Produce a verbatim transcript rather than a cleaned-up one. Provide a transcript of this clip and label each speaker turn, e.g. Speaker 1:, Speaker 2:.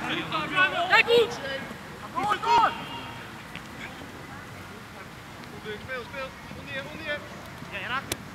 Speaker 1: Kijk goed! Door, door!
Speaker 2: Speel, speel. Onder je, onder je.
Speaker 1: Ja, raak.